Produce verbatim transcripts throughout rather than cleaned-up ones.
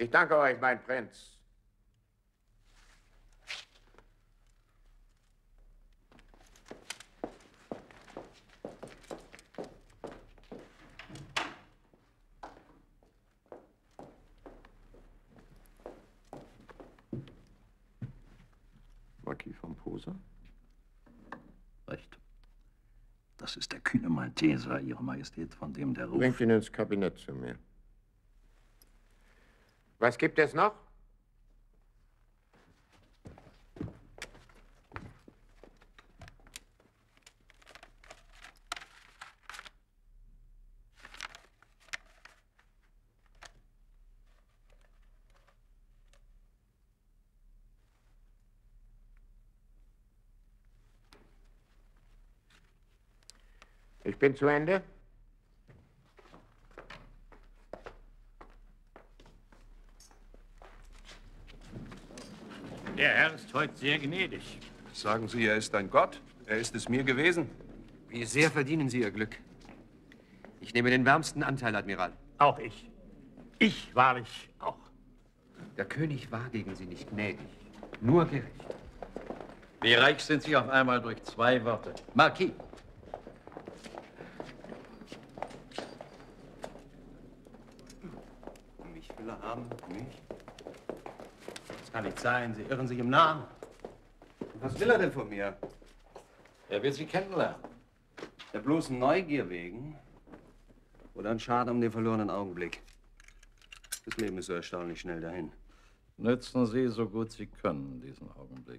Ich danke euch, mein Prinz. Marquis von Posa? Recht. Das ist der kühne Malteser, Ihre Majestät, von dem der Ruf... Bringt ihn ins Kabinett zu mir. Was gibt es noch? Ich bin zu Ende. Der Herr ist heute sehr gnädig. Sagen Sie, er ist ein Gott? Er ist es mir gewesen. Wie sehr verdienen Sie Ihr Glück. Ich nehme den wärmsten Anteil, Admiral. Auch ich. Ich wahrlich auch. Der König war gegen Sie nicht gnädig, nur gerecht. Wie reich sind Sie auf einmal durch zwei Worte. Marquis. Mich will er haben, mich? Das kann nicht sein, Sie irren sich im Namen. Was will er denn von mir? Er will Sie kennenlernen. Der bloßen Neugier wegen? Oder ein Schade um den verlorenen Augenblick? Das Leben ist so erstaunlich schnell dahin. Nützen Sie, so gut Sie können, diesen Augenblick.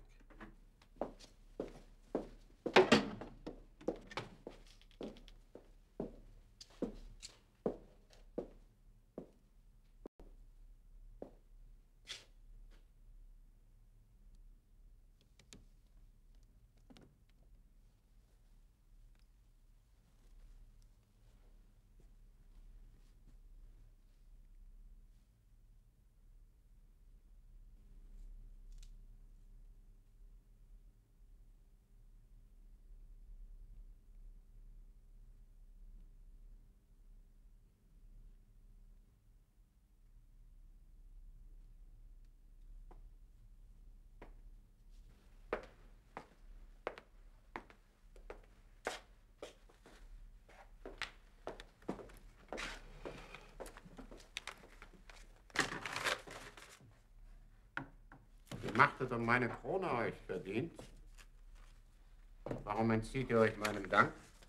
Machtet um meine Krone euch verdient. Warum entzieht ihr euch meinem Dank?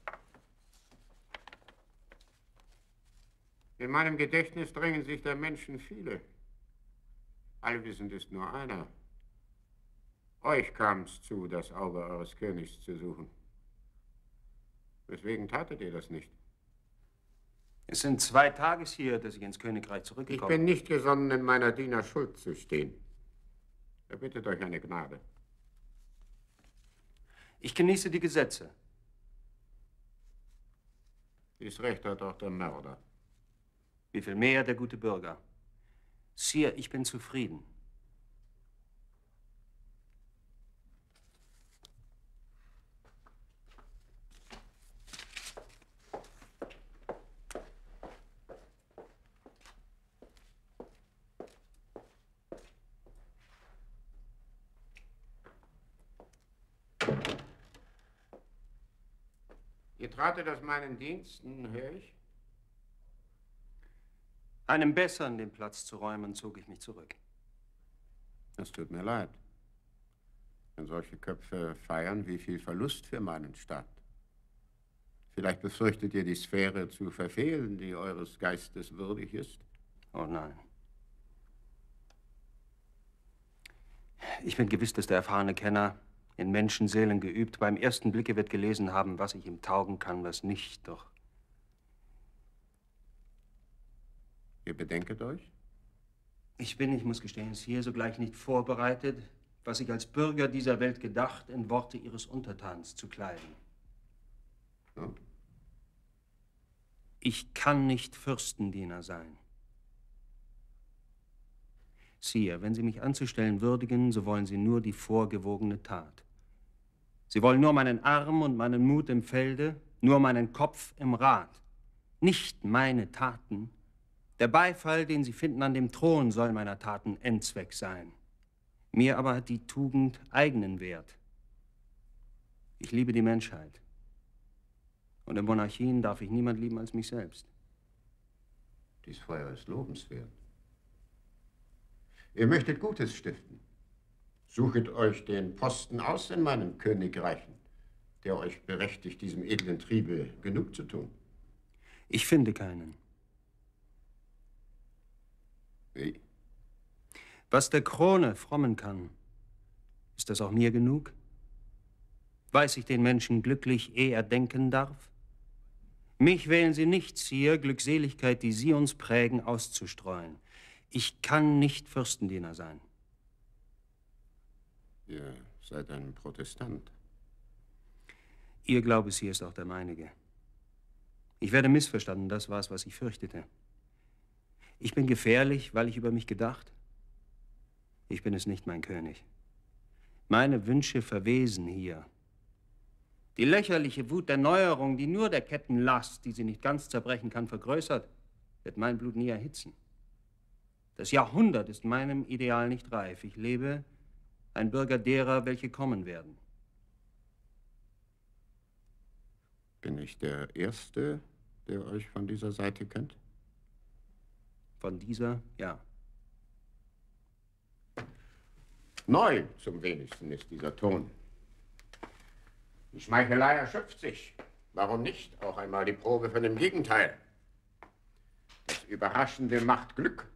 In meinem Gedächtnis drängen sich der Menschen viele. Allwissend ist nur einer. Euch kam es zu, das Auge eures Königs zu suchen. Weswegen tatet ihr das nicht? Es sind zwei Tages hier, dass ich ins Königreich zurückgekommen bin. Ich bin nicht gesonnen, in meiner Diener Schuld zu stehen. Er bittet euch eine Gnade. Ich genieße die Gesetze. Dies Recht hat auch der Mörder. Wie viel mehr der gute Bürger. Sire, ich bin zufrieden. Ihr tratet aus meinen Diensten, höre ich? Einem Besseren den Platz zu räumen, zog ich mich zurück. Es tut mir leid. Wenn solche Köpfe feiern, wie viel Verlust für meinen Staat. Vielleicht befürchtet ihr, die Sphäre zu verfehlen, die eures Geistes würdig ist? Oh nein. Ich bin gewiss, dass der erfahrene Kenner, in Menschenseelen geübt, beim ersten Blicke wird gelesen haben, was ich ihm taugen kann, was nicht, doch. Ihr bedenket euch? Ich bin, ich muss gestehen, es hier sogleich nicht vorbereitet, was ich als Bürger dieser Welt gedacht, in Worte ihres Untertans zu kleiden. Hm? Ich kann nicht Fürstendiener sein. Sire, wenn Sie mich anzustellen würdigen, so wollen Sie nur die vorgewogene Tat. Sie wollen nur meinen Arm und meinen Mut im Felde, nur meinen Kopf im Rat. Nicht meine Taten Der Beifall, den Sie finden an dem Thron, soll meiner Taten Endzweck sein. Mir aber hat die Tugend eigenen Wert. Ich liebe die Menschheit. Und in Monarchien darf ich niemand lieben als mich selbst. Dies Feuer ist lobenswert. Ihr möchtet Gutes stiften. Suchet euch den Posten aus in meinen Königreichen, der euch berechtigt, diesem edlen Triebe genug zu tun. Ich finde keinen. Wie? Was der Krone frommen kann, ist das auch mir genug? Weiß ich den Menschen glücklich, ehe er denken darf? Mich wählen sie nicht, Sire, Glückseligkeit, die sie uns prägen, auszustreuen. Ich kann nicht Fürstendiener sein. Ihr seid ein Protestant. Ihr Glaube, Sire, ist auch der meinige. Ich werde missverstanden, das war's, was ich fürchtete. Ich bin gefährlich, weil ich über mich gedacht. Ich bin es nicht, mein König. Meine Wünsche verwesen hier. Die lächerliche Wut der Neuerung, die nur der Ketten Last, die sie nicht ganz zerbrechen kann, vergrößert, wird mein Blut nie erhitzen. Das Jahrhundert ist meinem Ideal nicht reif. Ich lebe ein Bürger derer, welche kommen werden. Bin ich der Erste, der euch von dieser Seite kennt? Von dieser, ja. Neu zum wenigsten ist dieser Ton. Die Schmeichelei erschöpft sich. Warum nicht auch einmal die Probe von dem Gegenteil? Das Überraschende macht Glück.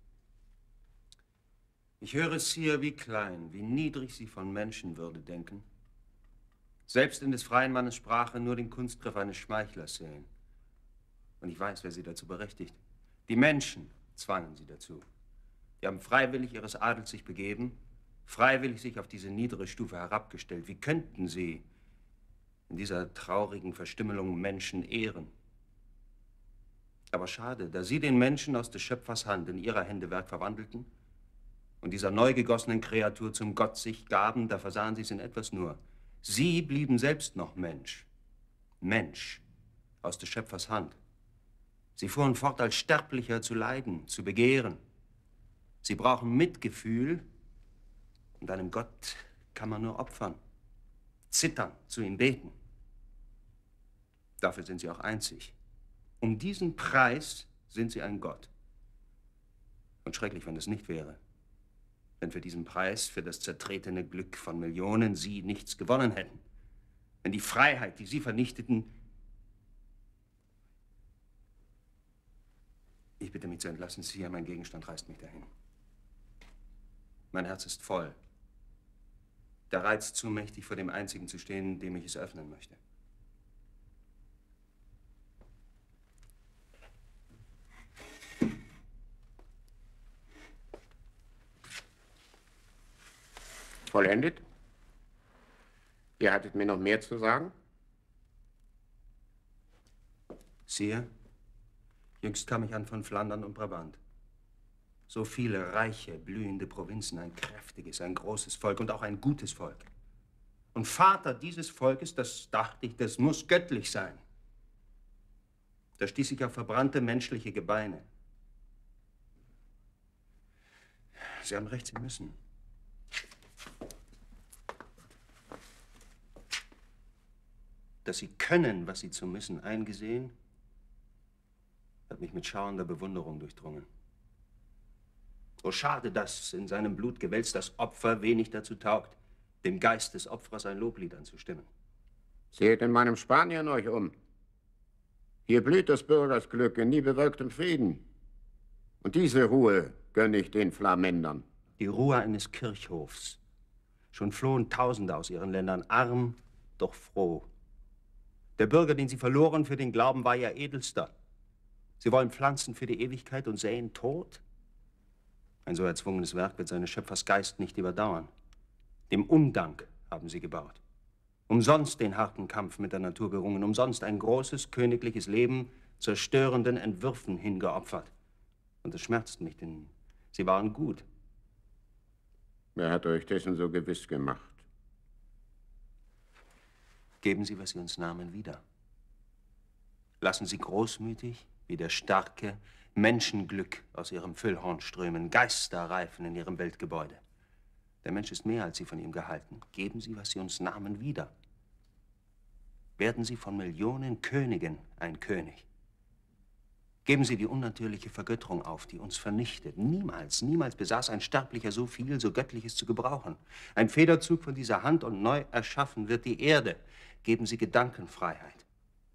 Ich höre Sire, wie klein, wie niedrig Sie von Menschenwürde denken. Selbst in des freien Mannes Sprache nur den Kunstgriff eines Schmeichlers sehen. Und ich weiß, wer Sie dazu berechtigt. Die Menschen zwangen Sie dazu. Die haben freiwillig ihres Adels sich begeben, freiwillig sich auf diese niedere Stufe herabgestellt. Wie könnten Sie in dieser traurigen Verstümmelung Menschen ehren? Aber schade, da Sie den Menschen aus des Schöpfers Hand in Ihrer Hände Werk verwandelten und dieser neu gegossenen Kreatur zum Gott sich gaben, da versahen Sie es in etwas nur. Sie blieben selbst noch Mensch. Mensch aus des Schöpfers Hand. Sie fuhren fort, als Sterblicher zu leiden, zu begehren. Sie brauchen Mitgefühl, und einem Gott kann man nur opfern, zittern, zu ihm beten. Dafür sind Sie auch einzig. Um diesen Preis sind Sie ein Gott. Und schrecklich, wenn es nicht wäre. Wenn für diesen Preis, für das zertretene Glück von Millionen Sie nichts gewonnen hätten. Wenn die Freiheit, die Sie vernichteten... Ich bitte mich zu entlassen, Sire, mein Gegenstand reißt mich dahin. Mein Herz ist voll. Der Reiz zu mächtig, vor dem Einzigen zu stehen, dem ich es öffnen möchte. Vollendet? Ihr hattet mir noch mehr zu sagen? Sire, jüngst kam ich an von Flandern und Brabant. So viele reiche, blühende Provinzen, ein kräftiges, ein großes Volk und auch ein gutes Volk. Und Vater dieses Volkes, das dachte ich, das muss göttlich sein. Da stieß ich auf verbrannte menschliche Gebeine. Sie haben recht, Sie müssen. Dass Sie können, was Sie zu müssen, eingesehen, hat mich mit schauernder Bewunderung durchdrungen. Oh, schade, dass in seinem Blut gewälzt das Opfer wenig dazu taugt, dem Geist des Opfers ein Loblied anzustimmen. Seht in meinem Spanien euch um. Hier blüht des Bürgers Glück in nie bewölktem Frieden. Und diese Ruhe gönne ich den Flamändern. Die Ruhe eines Kirchhofs. Schon flohen Tausende aus ihren Ländern, arm, doch froh. Der Bürger, den sie verloren für den Glauben, war ihr edelster. Sie wollen pflanzen für die Ewigkeit und säen Tod? Ein so erzwungenes Werk wird seines Schöpfers Geist nicht überdauern. Dem Undank haben sie gebaut. Umsonst den harten Kampf mit der Natur gerungen, umsonst ein großes königliches Leben zerstörenden Entwürfen hingeopfert. Und es schmerzt mich, denn sie waren gut. Wer hat euch dessen so gewiss gemacht? Geben Sie, was Sie uns nahmen, wieder. Lassen Sie großmütig, wie der Starke, Menschenglück aus ihrem Füllhorn strömen, Geister reifen in ihrem Weltgebäude. Der Mensch ist mehr, als Sie von ihm gehalten. Geben Sie, was Sie uns nahmen, wieder. Werden Sie von Millionen Königen ein König. Geben Sie die unnatürliche Vergötterung auf, die uns vernichtet. Niemals, niemals besaß ein Sterblicher so viel, so Göttliches zu gebrauchen. Ein Federzug von dieser Hand und neu erschaffen wird die Erde. Geben Sie Gedankenfreiheit.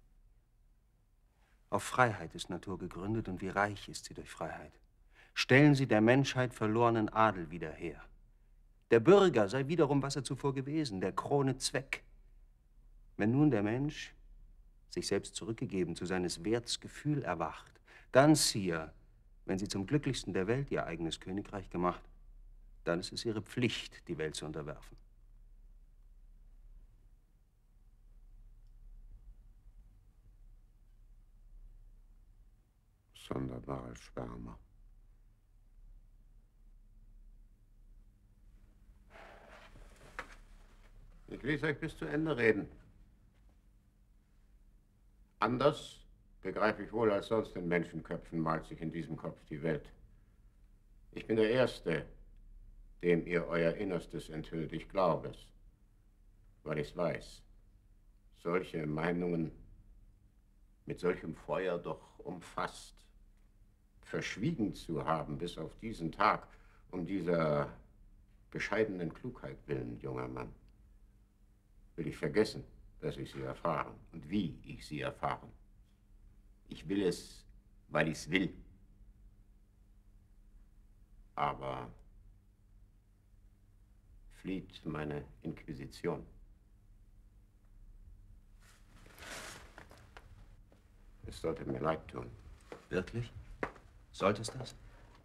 Auf Freiheit ist Natur gegründet und wie reich ist sie durch Freiheit. Stellen Sie der Menschheit verlorenen Adel wieder her. Der Bürger sei wiederum, was er zuvor gewesen, der Krone Zweck. Wenn nun der Mensch, sich selbst zurückgegeben, zu seines Werts Gefühl erwacht, dann, Sire, wenn Sie zum glücklichsten der Welt Ihr eigenes Königreich gemacht, dann ist es Ihre Pflicht, die Welt zu unterwerfen. Sonderbarer Schwärmer. Ich ließ euch bis zu Ende reden. Anders begreife ich wohl als sonst in Menschenköpfen malt sich in diesem Kopf die Welt. Ich bin der Erste, dem ihr euer Innerstes enthüllt. Ich glaube es, weil ich es weiß. Solche Meinungen mit solchem Feuer doch umfasst, verschwiegen zu haben bis auf diesen Tag, um dieser bescheidenen Klugheit willen, junger Mann, will ich vergessen, dass ich sie erfahren und wie ich sie erfahren. Ich will es, weil ich es will. Aber flieht meine Inquisition. Es sollte mir leid tun. Wirklich? Sollte es das?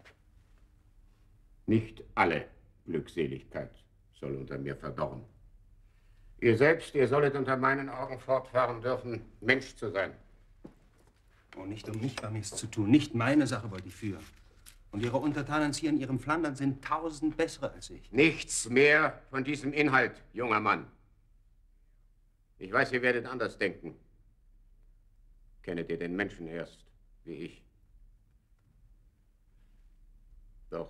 Nicht alle Glückseligkeit soll unter mir verdorren. Ihr selbst, ihr solltet unter meinen Augen fortfahren dürfen, Mensch zu sein. Oh, nicht um mich war mir's zu tun. Nicht meine Sache wollte ich führen. Und Ihre Untertanen hier in Ihrem Flandern sind tausend bessere als ich. Nichts mehr von diesem Inhalt, junger Mann. Ich weiß, ihr werdet anders denken. Kennet ihr den Menschen erst, wie ich. Doch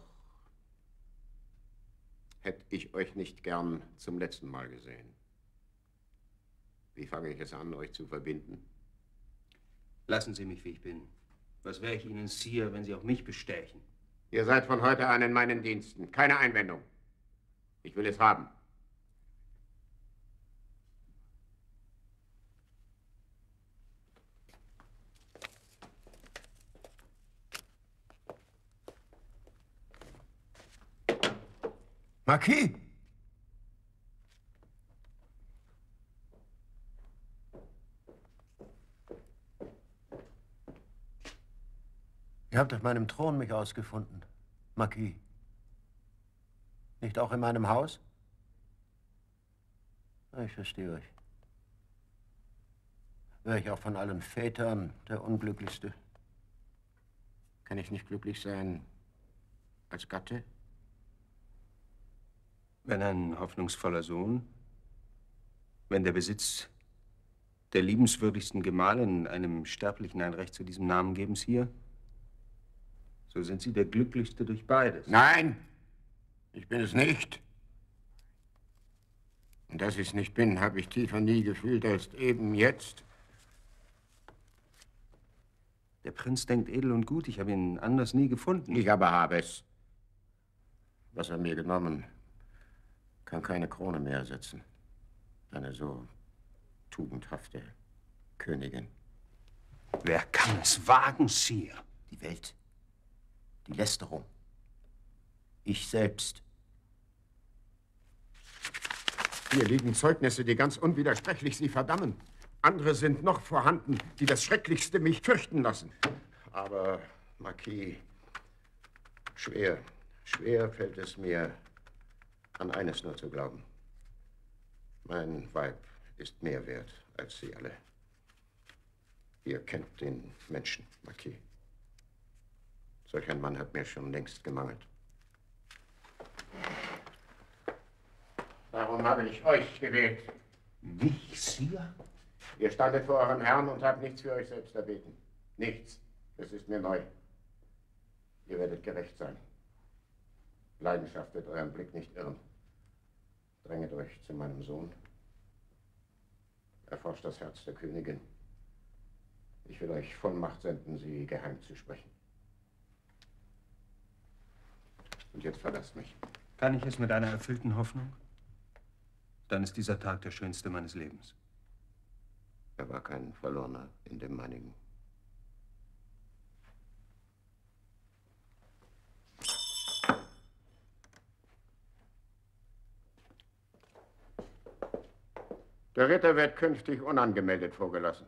hätte ich euch nicht gern zum letzten Mal gesehen. Wie fange ich es an, euch zu verbinden? Lassen Sie mich, wie ich bin. Was wäre ich Ihnen, Sire, wenn Sie auch mich bestächen? Ihr seid von heute an in meinen Diensten. Keine Einwendung. Ich will es haben. Marquis! Ihr habt auf meinem Thron mich ausgefunden, Marquis. Nicht auch in meinem Haus? Ich verstehe euch. Wäre ich auch von allen Vätern der Unglücklichste? Kann ich nicht glücklich sein als Gatte? Wenn ein hoffnungsvoller Sohn, wenn der Besitz der liebenswürdigsten Gemahlin einem Sterblichen ein Recht zu diesem Namen geben, Sire, so sind Sie der Glücklichste durch beides. Nein, ich bin es nicht. Und dass ich es nicht bin, habe ich tiefer nie gefühlt als eben jetzt. Der Prinz denkt edel und gut, ich habe ihn anders nie gefunden. Ich aber habe es. Was er mir genommen, kann keine Krone mehr ersetzen. Eine so tugendhafte Königin. Wer kann es wagen, Sire? Die Welt. Die Lästerung. Ich selbst. Hier liegen Zeugnisse, die ganz unwidersprechlich Sie verdammen. Andere sind noch vorhanden, die das Schrecklichste mich fürchten lassen. Aber, Marquis, schwer, schwer fällt es mir, an eines nur zu glauben. Mein Weib ist mehr wert als Sie alle. Ihr kennt den Menschen, Marquis. Solch ein Mann hat mir schon längst gemangelt. Darum habe ich euch gewählt. Mich, Sire? Ihr standet vor eurem Herrn und habt nichts für euch selbst erbeten. Nichts. Das ist mir neu. Ihr werdet gerecht sein. Leidenschaft wird euren Blick nicht irren. Dränget euch zu meinem Sohn. Erforscht das Herz der Königin. Ich will euch Vollmacht senden, sie geheim zu sprechen. Und jetzt verlasst mich. Kann ich es mit einer erfüllten Hoffnung? Dann ist dieser Tag der schönste meines Lebens. Er war kein Verlorener in dem meinigen. Der Ritter wird künftig unangemeldet vorgelassen.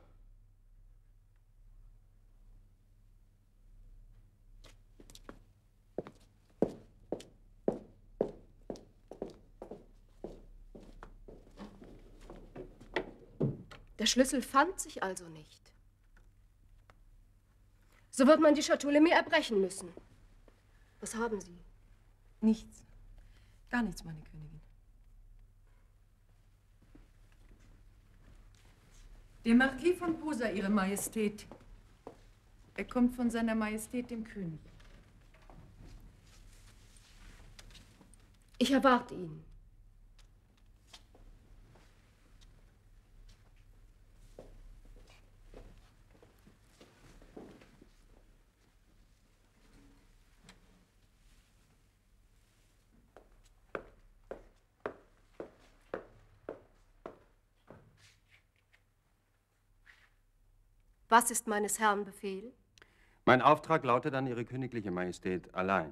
Der Schlüssel fand sich also nicht. So wird man die Schatulle mir erbrechen müssen. Was haben Sie? Nichts. Gar nichts, meine Königin. Der Marquis von Posa, Ihre Majestät. Er kommt von seiner Majestät, dem König. Ich erwarte ihn. Was ist meines Herrn Befehl? Mein Auftrag lautet an Ihre königliche Majestät allein.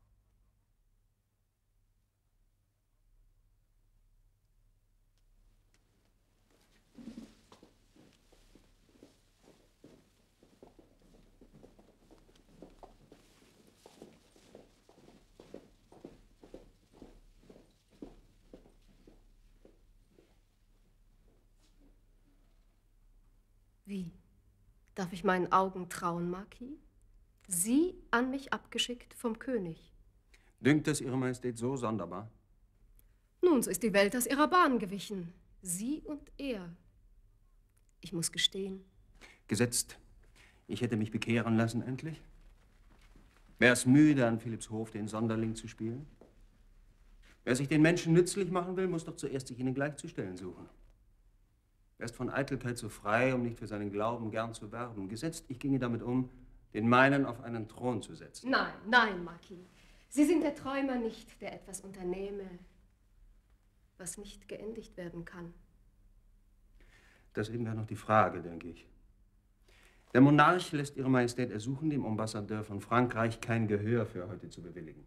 Wie? Darf ich meinen Augen trauen, Marquis? Sie an mich abgeschickt vom König. Dünkt es Ihre Majestät so sonderbar? Nun, so ist die Welt aus ihrer Bahn gewichen. Sie und er. Ich muss gestehen. Gesetzt, ich hätte mich bekehren lassen endlich. Wer ist müde, an Philippshof den Sonderling zu spielen? Wer sich den Menschen nützlich machen will, muss doch zuerst sich ihnen gleichzustellen suchen. Er ist von Eitelkeit so frei, um nicht für seinen Glauben gern zu werben. Gesetzt, ich ginge damit um, den meinen auf einen Thron zu setzen. Nein, nein, Marquis. Sie sind der Träumer nicht, der etwas unternehme, was nicht geendigt werden kann. Das eben wäre noch die Frage, denke ich. Der Monarch lässt Ihre Majestät ersuchen, dem Ambassadeur von Frankreich kein Gehör für heute zu bewilligen.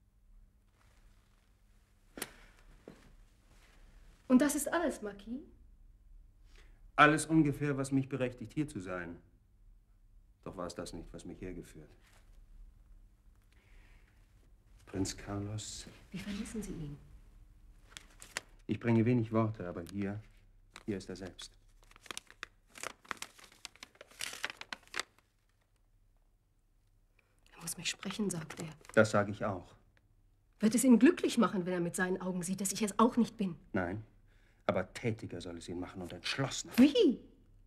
Und das ist alles, Marquis? Alles ungefähr, was mich berechtigt, hier zu sein. Doch war es das nicht, was mich hergeführt. Prinz Carlos. Wie verließen Sie ihn? Ich bringe wenig Worte, aber hier, hier ist er selbst. Er muss mich sprechen, sagt er. Das sage ich auch. Wird es ihn glücklich machen, wenn er mit seinen Augen sieht, dass ich es auch nicht bin? Nein, aber tätiger soll es ihn machen und entschlossener. Wie?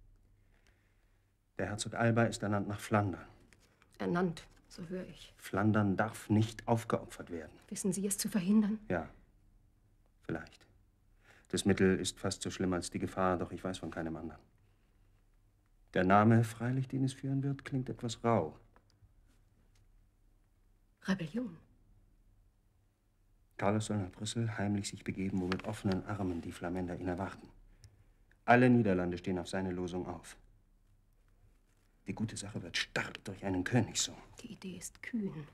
Der Herzog Alba ist ernannt nach Flandern. Ernannt, so höre ich. Flandern darf nicht aufgeopfert werden. Wissen Sie es zu verhindern? Ja, vielleicht. Das Mittel ist fast so schlimm als die Gefahr, doch ich weiß von keinem anderen. Der Name, freilich, den es führen wird, klingt etwas rau. Rebellion. Carlos soll nach Brüssel heimlich sich begeben, wo mit offenen Armen die Flamänder ihn erwarten. Alle Niederlande stehen auf seine Losung auf. Die gute Sache wird stark durch einen Königssohn. Die Idee ist kühn.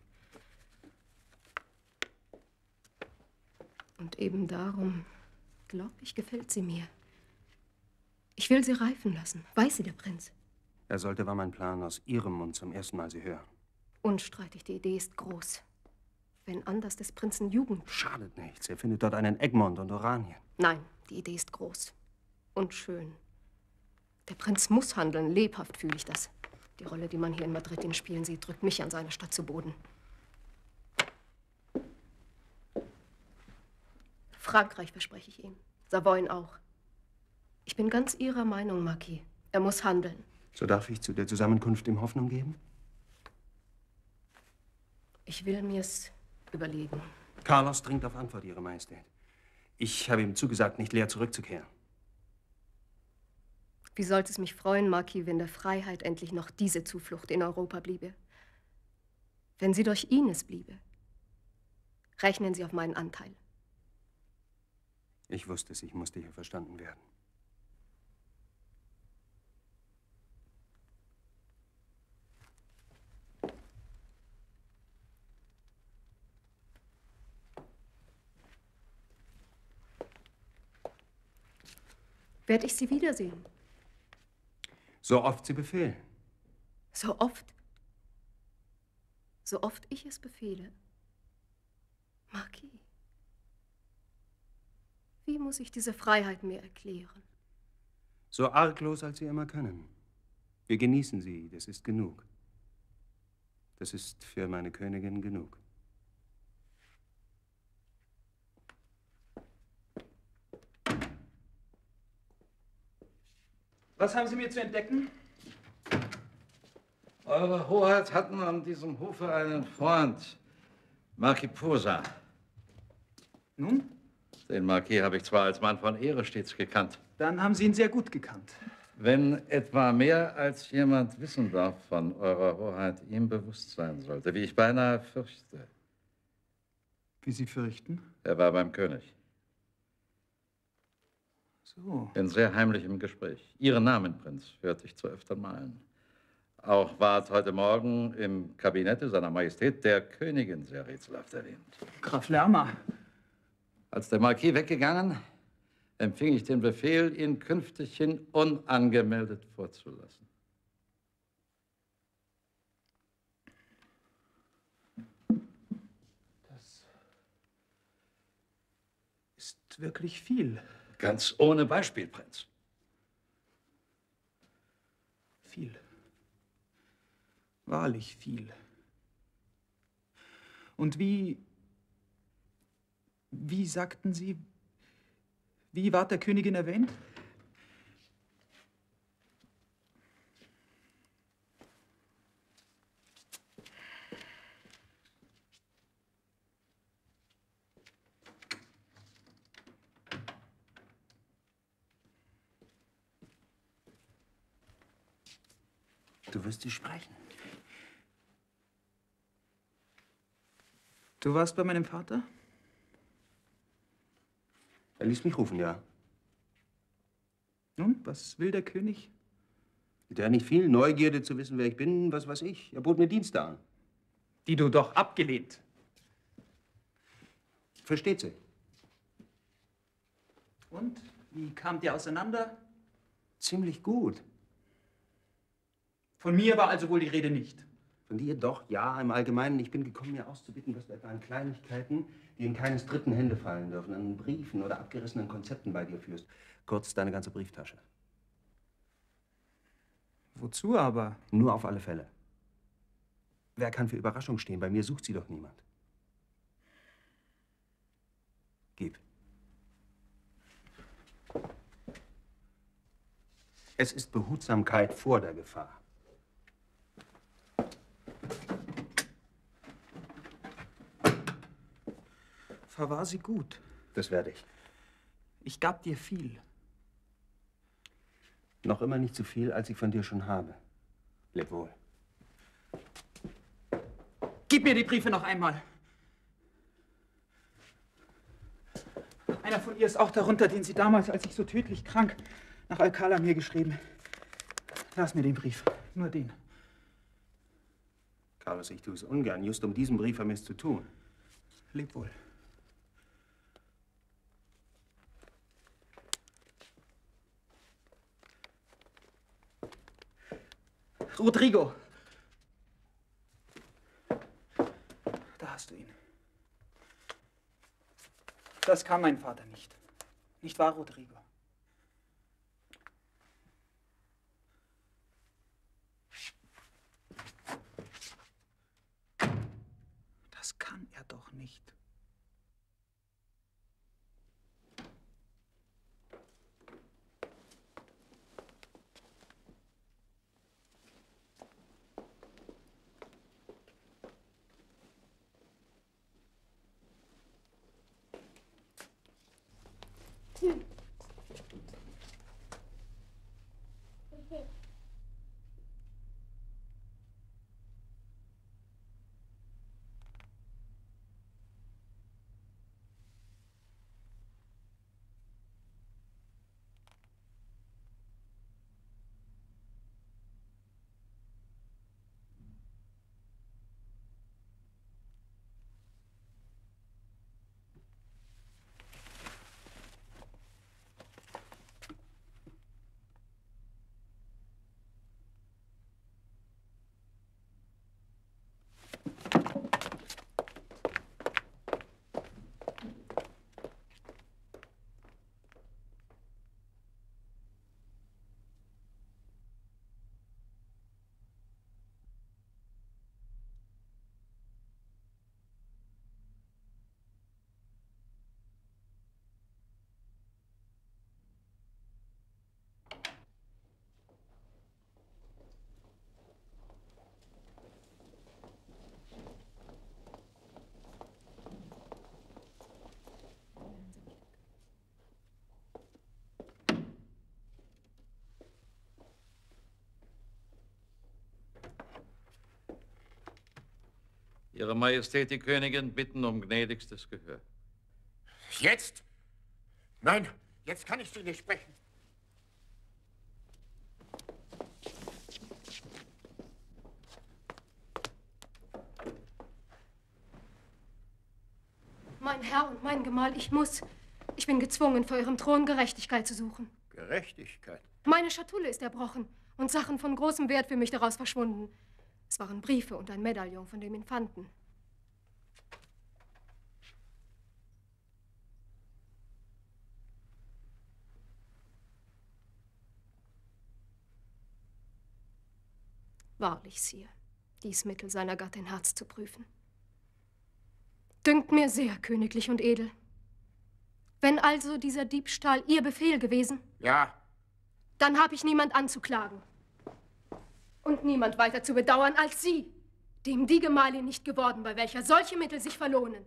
Und eben darum, glaube ich, gefällt sie mir. Ich will sie reifen lassen. Weiß sie der Prinz? Er sollte, war mein Plan, aus Ihrem Mund zum ersten Mal sie hören. Unstreitig, die Idee ist groß. Wenn anders des Prinzen Jugend... Schadet nichts. Er findet dort einen Egmont und Oranien. Nein, die Idee ist groß. Und schön. Der Prinz muss handeln. Lebhaft fühle ich das. Die Rolle, die man hier in Madrid ihn spielen sieht, drückt mich an seiner Stadt zu Boden. Frankreich verspreche ich ihm. Savoyen auch. Ich bin ganz Ihrer Meinung, Marquis. Er muss handeln. So darf ich zu der Zusammenkunft ihm Hoffnung geben? Ich will mir's überlegen. Carlos dringt auf Antwort, Ihre Majestät. Ich habe ihm zugesagt, nicht leer zurückzukehren. Wie sollte es mich freuen, Marquis, wenn der Freiheit endlich noch diese Zuflucht in Europa bliebe? Wenn sie durch ihn es bliebe. Rechnen Sie auf meinen Anteil. Ich wusste es, ich musste hier verstanden werden. Werde ich Sie wiedersehen? So oft Sie befehlen. So oft? So oft ich es befehle. Marquis, wie muss ich diese Freiheit mir erklären? So arglos, als Sie immer können. Wir genießen sie, das ist genug. Das ist für meine Königin genug. Was haben Sie mir zu entdecken? Eure Hoheit hatten an diesem Hofe einen Freund, Marquis Posa. Nun? Den Marquis habe ich zwar als Mann von Ehre stets gekannt. Dann haben Sie ihn sehr gut gekannt. Wenn etwa mehr als jemand wissen darf von Eurer Hoheit, ihm bewusst sein sollte, wie ich beinahe fürchte. Wie Sie fürchten? Er war beim König. So. In sehr heimlichem Gespräch. Ihren Namen, Prinz, hörte ich zu öfteren Malen. Auch ward heute Morgen im Kabinette seiner Majestät der Königin sehr rätselhaft erwähnt. Graf Lerma. Als der Marquis weggegangen, empfing ich den Befehl, ihn künftighin unangemeldet vorzulassen. Das ist wirklich viel. Ganz ohne Beispiel, Prinz. Viel. Wahrlich viel. Und wie, wie sagten Sie, wie ward der Königin erwähnt? Du wirst sie sprechen. Du warst bei meinem Vater? Er ließ mich rufen, ja. Nun, was will der König? Der nicht viel Neugierde zu wissen, wer ich bin, was weiß ich. Er bot mir Dienste an. Die du doch abgelehnt. Versteht sie. Und? Wie kamt ihr auseinander? Ziemlich gut. Von mir war also wohl die Rede nicht. Von dir doch, ja, im Allgemeinen. Ich bin gekommen, mir auszubitten, was du etwa an Kleinigkeiten, die in keines dritten Hände fallen dürfen, an Briefen oder abgerissenen Konzepten bei dir führst. Kurz, deine ganze Brieftasche. Wozu aber? Nur auf alle Fälle. Wer kann für Überraschung stehen? Bei mir sucht sie doch niemand. Gib. Es ist Behutsamkeit vor der Gefahr. Verwahr sie gut. Das werde ich. Ich gab dir viel. Noch immer nicht so viel, als ich von dir schon habe. Leb wohl. Gib mir die Briefe noch einmal. Einer von ihr ist auch darunter, den sie damals, als ich so tödlich krank, nach Alcala mir geschrieben. Lass mir den Brief. Nur den. Carlos, ich tue es ungern. Just um diesen Brief haben wir es zu tun. Leb wohl. Rodrigo. Da hast du ihn. Das kann mein Vater nicht. Nicht wahr, Rodrigo? Das kann er doch nicht. Ihre Majestät, die Königin, bitten um gnädigstes Gehör. Jetzt? Nein, jetzt kann ich Sie nicht sprechen. Mein Herr und mein Gemahl, ich muss. Ich bin gezwungen, vor Ihrem Thron Gerechtigkeit zu suchen. Gerechtigkeit? Meine Schatulle ist erbrochen und Sachen von großem Wert für mich daraus verschwunden. Es waren Briefe und ein Medaillon von dem Infanten. Wahrlich, Sire, dies Mittel seiner Gattin Herz zu prüfen. Dünkt mir sehr königlich und edel. Wenn also dieser Diebstahl Ihr Befehl gewesen? Ja. Dann habe ich niemand anzuklagen. Und niemand weiter zu bedauern als Sie, dem die Gemahlin nicht geworden, bei welcher solche Mittel sich verlohnen.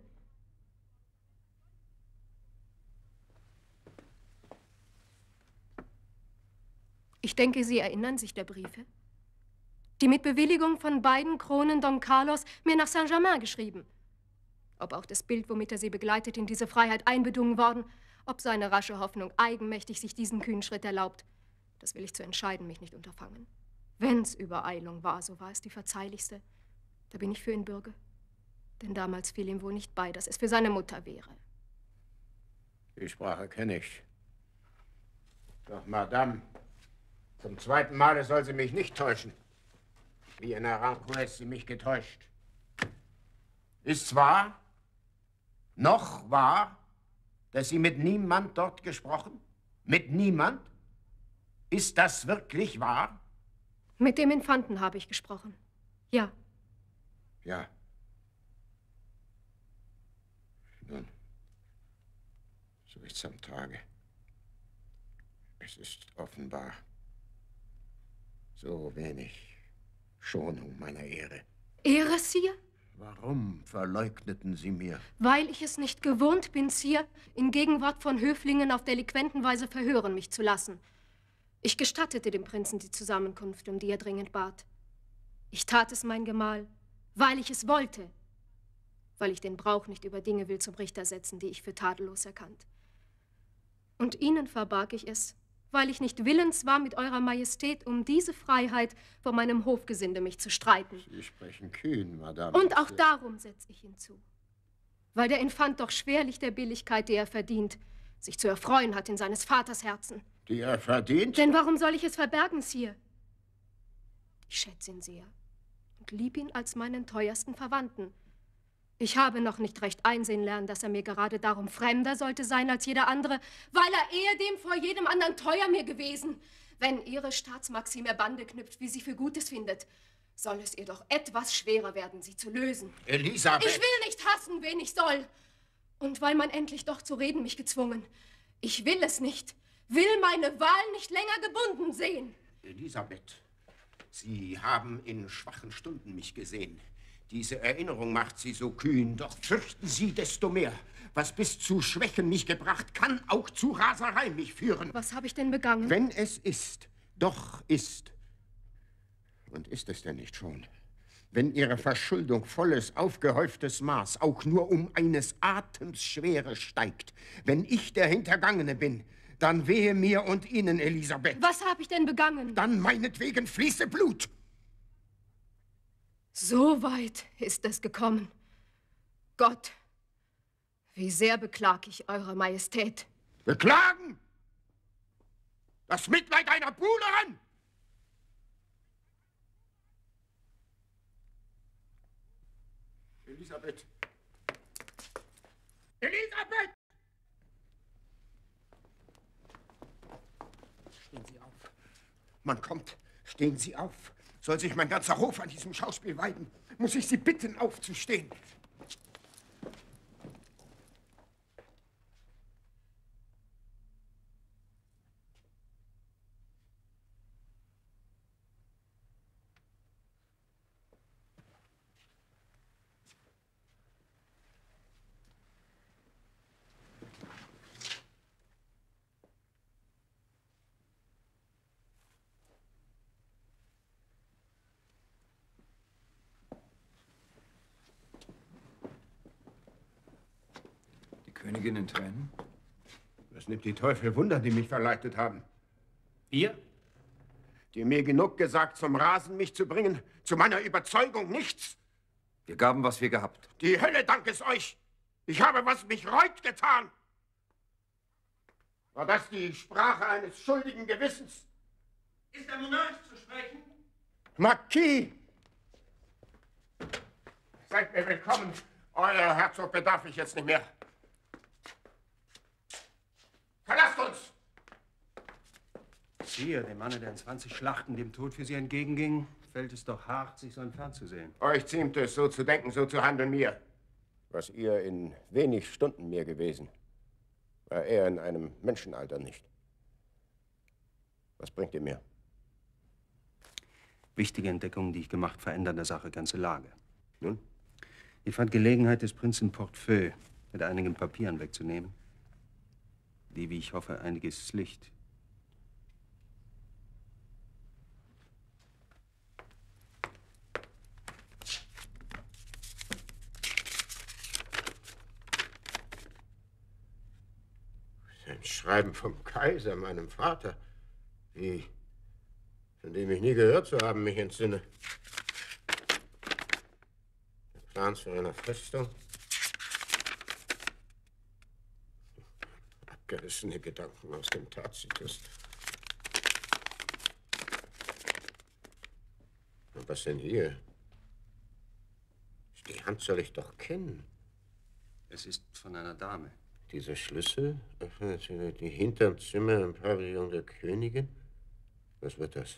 Ich denke, Sie erinnern sich der Briefe, die mit Bewilligung von beiden Kronen Don Carlos mir nach Saint-Germain geschrieben. Ob auch das Bild, womit er sie begleitet, in diese Freiheit einbedungen worden, ob seine rasche Hoffnung eigenmächtig sich diesen kühnen Schritt erlaubt, das will ich zu entscheiden mich nicht unterfangen. Wenn's Übereilung war, so war es die verzeihlichste. Da bin ich für ihn Bürge. Denn damals fiel ihm wohl nicht bei, dass es für seine Mutter wäre. Die Sprache kenne ich. Doch, Madame, zum zweiten Male soll sie mich nicht täuschen. Wie in Aranjuez sie mich getäuscht. Ist's wahr, noch wahr, dass Sie mit niemand dort gesprochen? Mit niemand? Ist das wirklich wahr? Mit dem Infanten habe ich gesprochen. Ja. Ja. Nun, so ist's am Tage. Es ist offenbar so wenig Schonung meiner Ehre. Ehre, Sire? Warum verleugneten Sie mir? Weil ich es nicht gewohnt bin, Sire, in Gegenwart von Höflingen auf Delinquentenweise verhören mich zu lassen. Ich gestattete dem Prinzen die Zusammenkunft, um die er dringend bat. Ich tat es, mein Gemahl, weil ich es wollte, weil ich den Brauch nicht über Dinge will zum Richter setzen, die ich für tadellos erkannt. Und Ihnen verbarg ich es, weil ich nicht willens war, mit Eurer Majestät um diese Freiheit vor meinem Hofgesinde mich zu streiten. Sie sprechen kühn, Madame. Und auch darum setze ich hinzu, weil der Infant doch schwerlich der Billigkeit, die er verdient, sich zu erfreuen hat in seines Vaters Herzen. Die er verdient? Denn warum soll ich es verbergen, Sire? Ich schätze ihn sehr und lieb ihn als meinen teuersten Verwandten. Ich habe noch nicht recht einsehen lernen, dass er mir gerade darum fremder sollte sein als jeder andere, weil er ehedem vor jedem anderen teuer mir gewesen. Wenn Ihre Staatsmaxime ihr Bande knüpft, wie sie für Gutes findet, soll es ihr doch etwas schwerer werden, sie zu lösen. Elisabeth! Ich will nicht hassen, wen ich soll. Und weil man endlich doch zu reden mich gezwungen. Ich will es nicht. Will meine Wahl nicht länger gebunden sehen. Elisabeth, Sie haben in schwachen Stunden mich gesehen. Diese Erinnerung macht Sie so kühn, doch fürchten Sie desto mehr, Was bis zu Schwächen mich gebracht, kann auch zu Raserei mich führen. Was habe ich denn begangen? Wenn es ist, doch ist. Und ist es denn nicht schon? Wenn Ihre Verschuldung volles, aufgehäuftes Maß auch nur um eines Atems Schwere steigt, wenn ich der Hintergangene bin, dann wehe mir und Ihnen, Elisabeth. Was habe ich denn begangen? Dann meinetwegen fließe Blut. So weit ist es gekommen. Gott, wie sehr beklag ich Eure Majestät. Beklagen? Das Mitleid einer Buhlerin? Elisabeth! Elisabeth! Stehen Sie auf. Man kommt. Stehen Sie auf. Soll sich mein ganzer Hof an diesem Schauspiel weiden? Muss ich Sie bitten, aufzustehen? Königin in Tränen? Das nimmt die Teufel Wunder, die mich verleitet haben. Ihr? Die mir genug gesagt, zum Rasen mich zu bringen, zu meiner Überzeugung nichts. Wir gaben, was wir gehabt. Die Hölle dank es euch. Ich habe, was mich reut, getan. War das die Sprache eines schuldigen Gewissens? Ist der Monarch zu sprechen? Marquis! Seid mir willkommen. Euer Herzog bedarf ich jetzt nicht mehr. Verlasst uns! Sire, dem Manne, der in zwanzig Schlachten dem Tod für Sie entgegenging, fällt es doch hart, sich so entfernt zu sehen. Euch ziemt es, so zu denken, so zu handeln mir. Was ihr in wenig Stunden mir gewesen, war er in einem Menschenalter nicht. Was bringt ihr mir? Wichtige Entdeckungen, die ich gemacht, verändern der Sache ganze Lage. Nun? Ich fand Gelegenheit, des Prinzen Portefeuille mit einigen Papieren wegzunehmen, die, wie ich hoffe, einiges Licht. Ein Schreiben vom Kaiser, meinem Vater, wie, von dem ich nie gehört zu haben, mich entsinne. Der Plan zu einer Festung. Abgerissene Gedanken aus dem Tacitus. Und was denn hier? Die Hand soll ich doch kennen. Es ist von einer Dame. Dieser Schlüssel öffnet die hinteren Zimmer im Pavillon der Königin. Was wird das?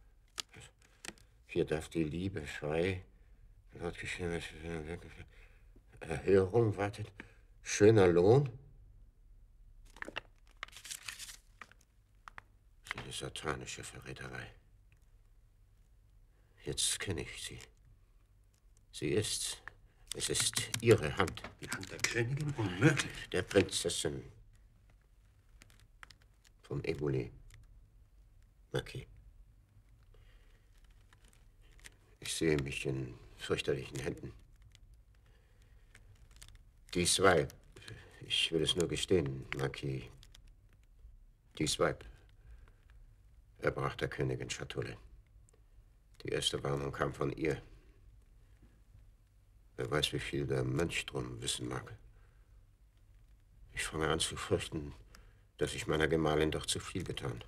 Hier darf die Liebe frei. Laut geschehen, Erhörung wartet. Schöner Lohn. Eine satanische Verräterei. Jetzt kenne ich sie. Sie ist's. Es ist ihre Hand. Die Hand der Königin? Unmöglich. Der Prinzessin von Eboli. Marquis. Ich sehe mich in fürchterlichen Händen. Dies Weib, ich will es nur gestehen, Marquis. Dies Weib erbrach der Königin Schatulle. Die erste Warnung kam von ihr. Wer weiß, wie viel der Mönch drum wissen mag. Ich fange an zu fürchten, dass ich meiner Gemahlin doch zu viel getan.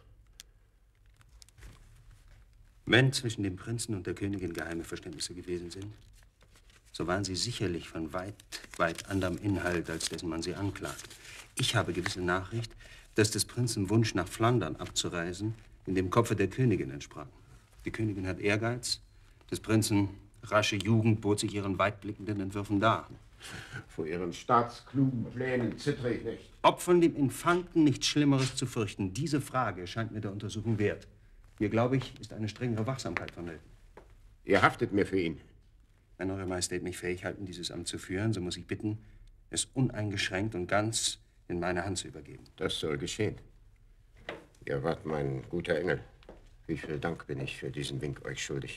Wenn zwischen dem Prinzen und der Königin geheime Verständnisse gewesen sind, so waren sie sicherlich von weit, weit anderem Inhalt, als dessen man sie anklagt. Ich habe gewisse Nachricht, dass des Prinzen Wunsch, nach Flandern abzureisen, in dem Kopfe der Königin entsprang. Die Königin hat Ehrgeiz, des Prinzen rasche Jugend bot sich ihren weitblickenden Entwürfen dar. Vor ihren staatsklugen Plänen zittere ich nicht. Ob von dem Infanten nichts Schlimmeres zu fürchten, diese Frage scheint mir der Untersuchung wert. Hier, glaube ich, ist eine strengere Wachsamkeit vonnöten. Ihr haftet mir für ihn. Wenn Eure Majestät mich fähig halten, dieses Amt zu führen, so muss ich bitten, es uneingeschränkt und ganz in meine Hand zu übergeben. Das soll geschehen. Ihr wart mein guter Engel. Wie viel Dank bin ich für diesen Wink euch schuldig.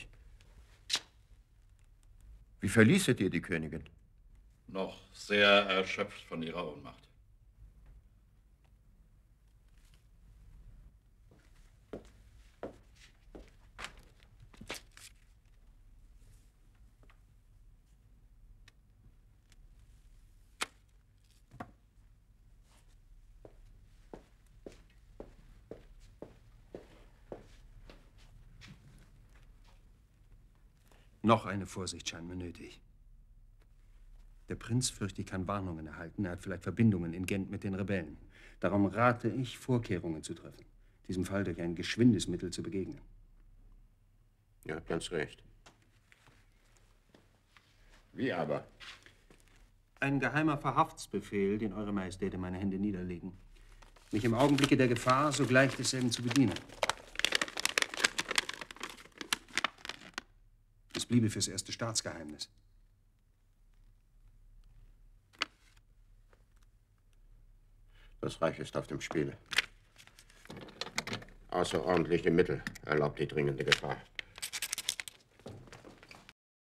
Wie verließet ihr die Königin? Noch sehr erschöpft von ihrer Ohnmacht. Noch eine Vorsicht scheint mir nötig. Der Prinz, fürchte ich, kann Warnungen erhalten. Er hat vielleicht Verbindungen in Gent mit den Rebellen. Darum rate ich, Vorkehrungen zu treffen. Diesem Fall durch ein geschwindes Mittel zu begegnen. Ihr habt ganz recht. Wie aber? Ein geheimer Verhaftsbefehl, den Eure Majestät in meine Hände niederlegen. Mich im Augenblicke der Gefahr sogleich desselben zu bedienen. Es bliebe fürs erste Staatsgeheimnis. Das Reich ist auf dem Spiel. Außerordentliche Mittel erlaubt die dringende Gefahr.